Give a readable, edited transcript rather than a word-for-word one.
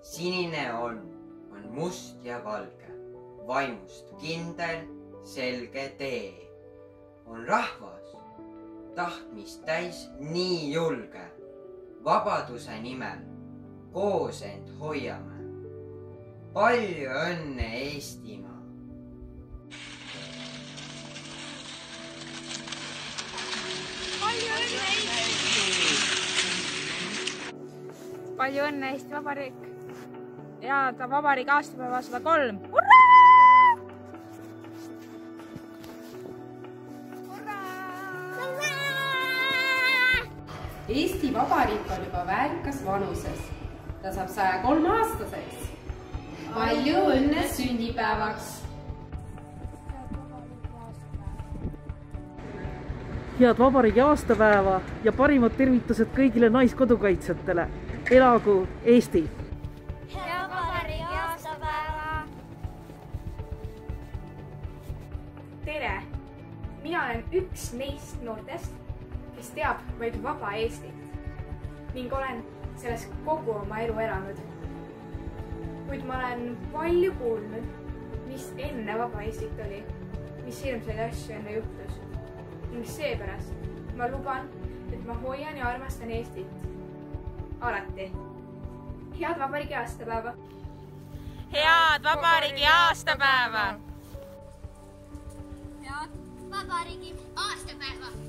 sinine on must ja valge, vaimust kindel, selge tee. On rahvas, tahtmist täis nii julge, vabaduse nimel koos end hoiame. Palju õnne, Eestimaa! Palju õnne, Eesti Vabariik! Head vabariigi aastapäeva 103! Eesti Vabariik on juba väärikas vanuses. Ta saab 103 aastaseks. Palju õnne sünnipäevaks! Head vabariigi aastapäeva ja parimad tervitused kõigile naiskodukaitsjatele. Elagu Eesti! Hea vabariigi aastapäeva! Tere! Mina olen üks neist noortest, kes teab vaid vaba Eestit ning olen selles kogu oma elu elanud. Kuid ma olen palju kuulnud, mis enne vaba Eestit oli, mis hirmsaid asju enne juhtus. Ning seepärast ma luban, et ma hoian ja armastan Eestit. Alati. Head vabariigi aastapäeva! Head vabariigi aastapäeva! Head vabariigi aastapäeva!